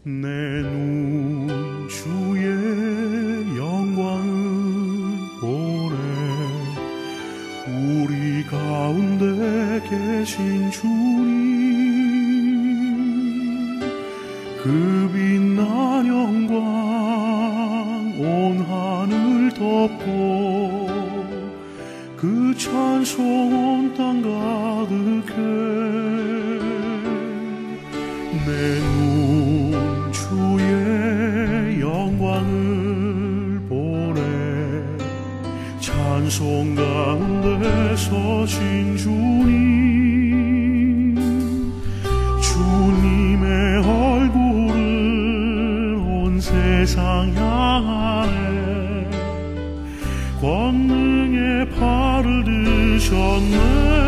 내 눈 주의 영광을 보네. 우리 가운데 계신 주님, 그 빛난 영광 온 하늘 덮고 그 찬송 온 땅 가득해. 내 눈 주의 영광을 보네. 찬송 가운데 서신 주님, 주님의 얼굴을 온 세상 향하네. 권능의 팔을 드셨네.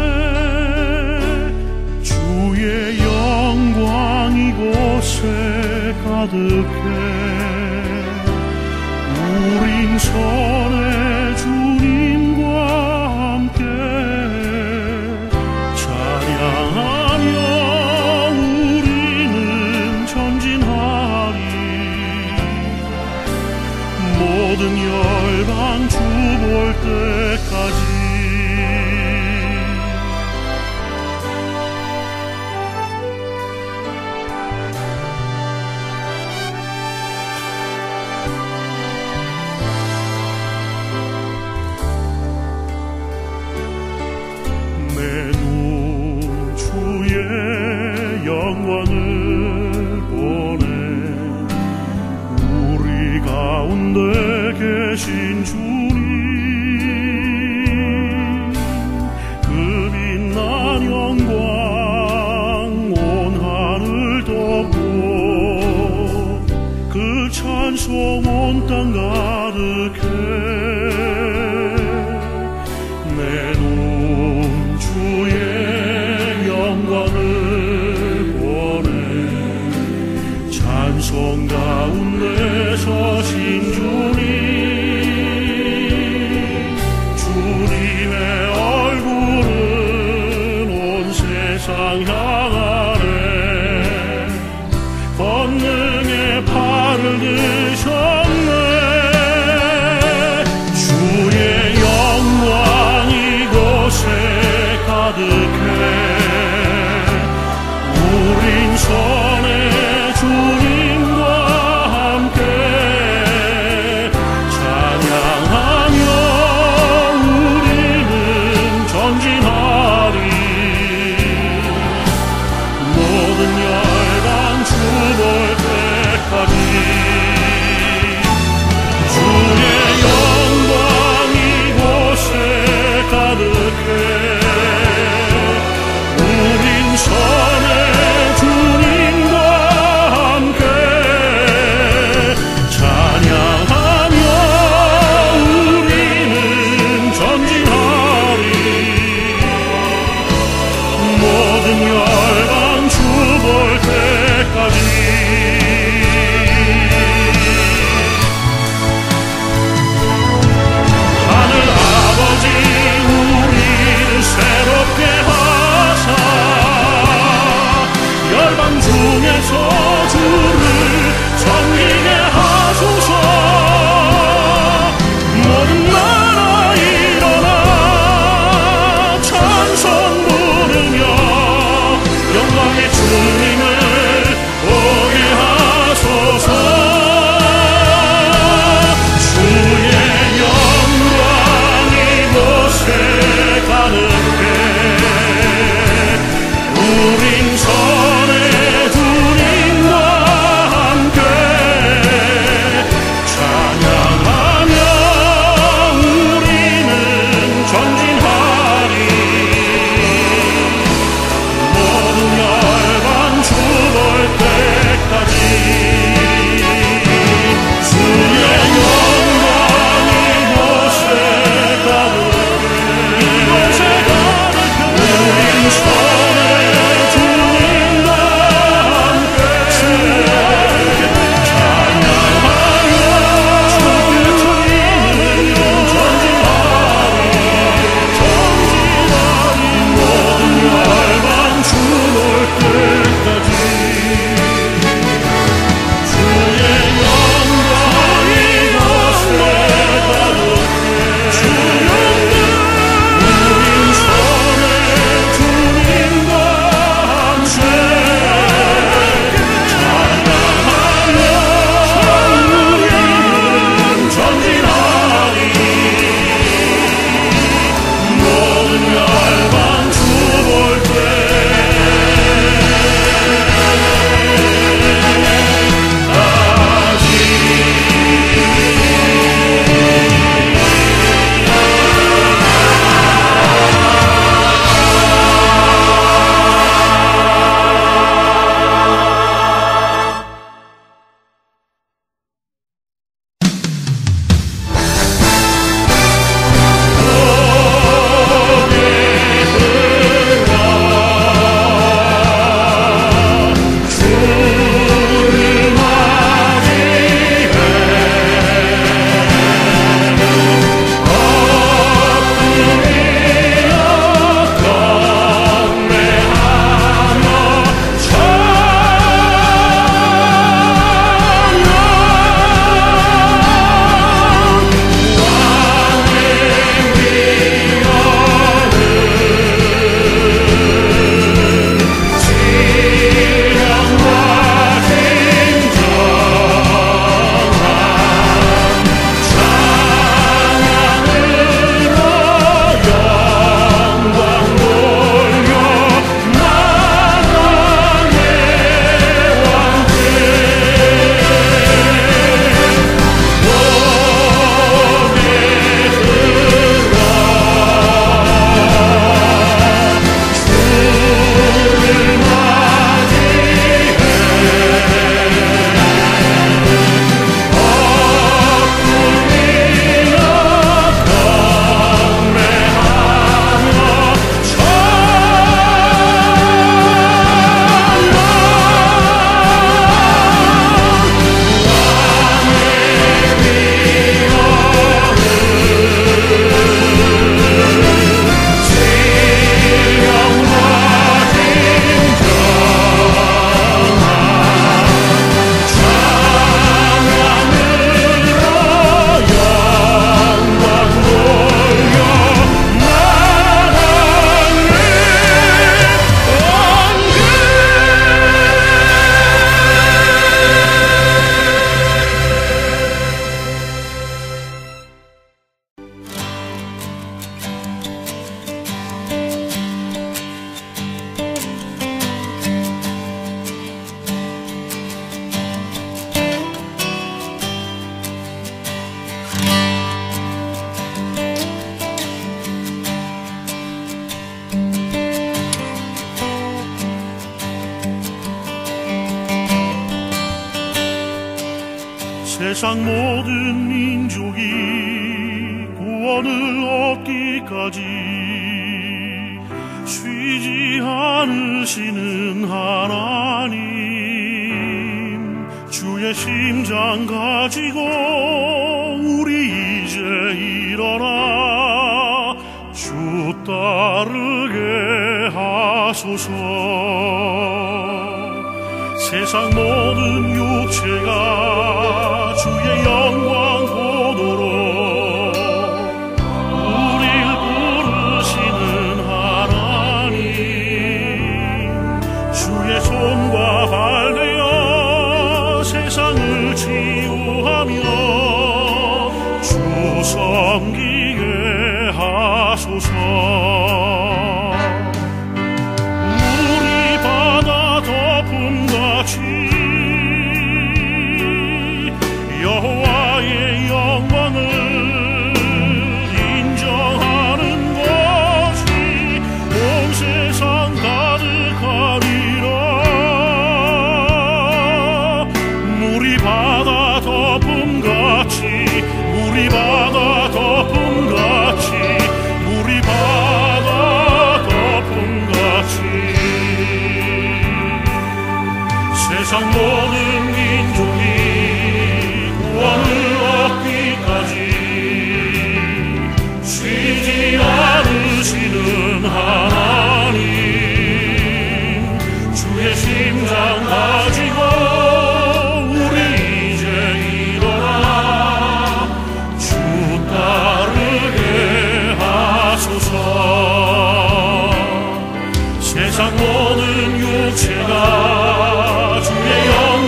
주의 영광 이곳에 가득해. 우린 선의 주님과 함께 찬양하며 우리는 전진하리. 모든 열방 주 볼 때까지. 내 눈 주의 영광을 보네. 우리 가운데 계신 주님, 그 빛난 영광 온 하늘 덮고 그 찬송 온 땅 가득해. 내 눈 주의 영광을 보네. 찬송 가운데 서신 주님, 주님의 얼굴은 온 세상 향하네. 권능의 팔을 드셨네. 주의 영광 이곳에 가득해. 우린 선의 주님과 함께 찬양하며 우리는 전진하리. 모든 열방 주 볼 때까지. 주의 영광 이곳에 가득해. 우린 선의 주님과 함께 찬양하며 우리는 전진하리. 모든 열방 주 볼 때까지. 세상 모든 민족이 구원을 얻기까지 쉬지 않으시는 하나님, 주의 심장 가지고 우리 이제 일어나 주 따르게 하소서. 세상 모든 육체가 주의 영광 보도록 우릴 부르시는 하나님, 주의 손과 발 되어 세상을 치유하며 주 섬기게 하소서. 우리 바다 덮음같이 여호와의 영광을 인정하는 것이 온 세상 가득하리라. 물이 바다 덮음같이, 물이 바다 덮음같이, 물이 바다 덮음같이 세상 모든 민족이 구원을 얻기까지 쉬지 않으시는 하나님, 주의 심장 가지고 우리 이제 일어나 주 따르게 하소서. 세상 모든 육체가 주의 영광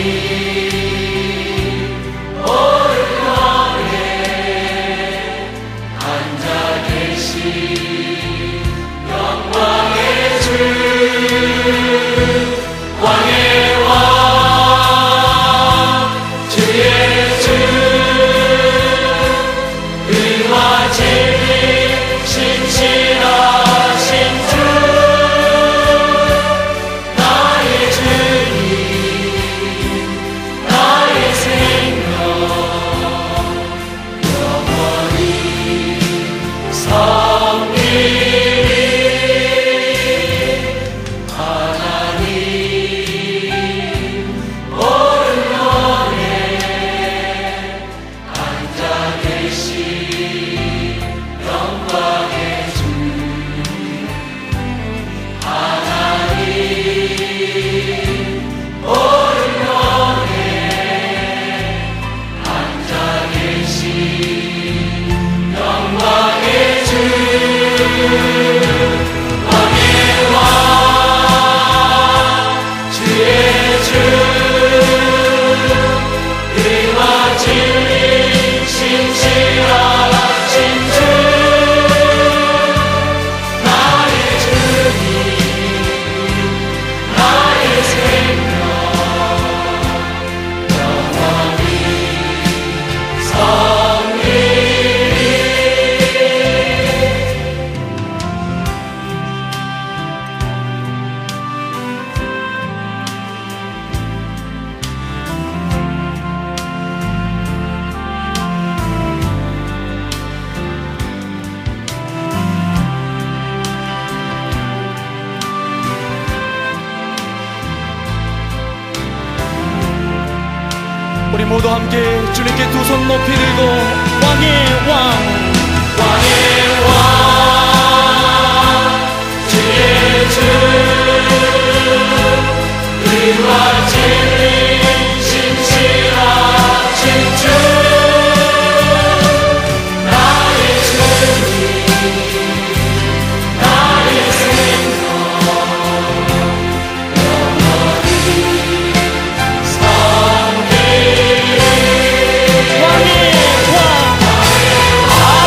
우리 모두 함께 주님께 두 손 높이 들고 왕의 왕, 왕의 왕, 주의 주, 의와 진리 신실하신 주, 나의 주님, 나의 생명, 영원히 왕의 왕,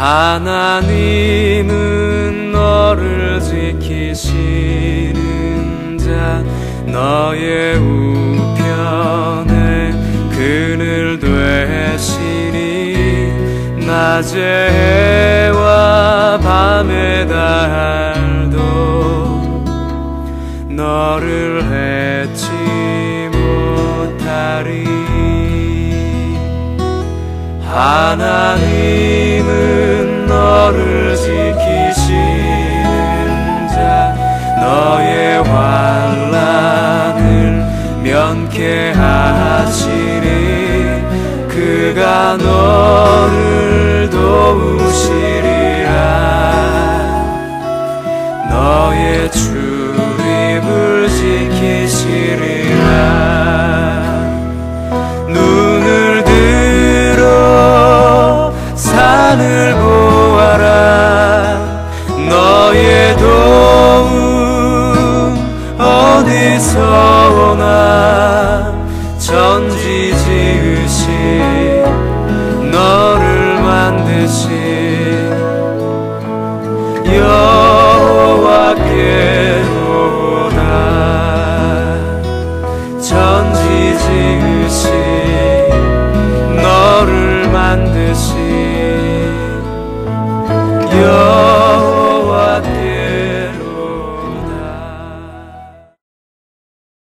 하나님은 너를 지키시는 자, 너의 우편에 그늘 되시니 낮의 해와 밤의 달도 너를 해치 못하리. 하나님은 너를 지키시는 자, 너의 환난을 면케하시니 그가 너를 도우시리라. 너의 출입을 지키시리라. 눈을 들어 산을 보아라. 너의 도움 어디서 오나. 천지 지으신